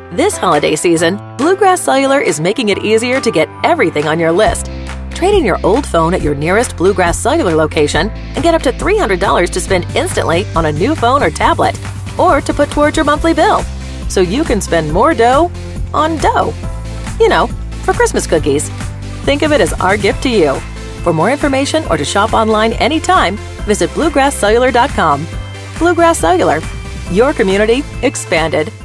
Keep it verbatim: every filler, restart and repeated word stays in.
This holiday season, Bluegrass Cellular is making it easier to get everything on your list. Trade in your old phone at your nearest Bluegrass Cellular location and get up to three hundred dollars to spend instantly on a new phone or tablet, or to put towards your monthly bill, so you can spend more dough on dough. You know, for Christmas cookies. Think of it as our gift to you. For more information or to shop online anytime, visit bluegrass cellular dot com. Bluegrass Cellular, your community expanded.